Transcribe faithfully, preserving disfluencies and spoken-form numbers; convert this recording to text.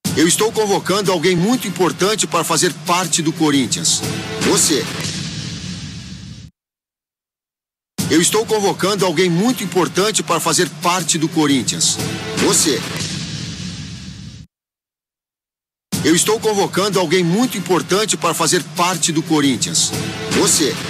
Eu estou convocando alguém muito importante para fazer parte do Corinthians. Você. Eu estou convocando alguém muito importante para fazer parte do Corinthians. Você. Eu estou convocando alguém muito importante para fazer parte do Corinthians. Você.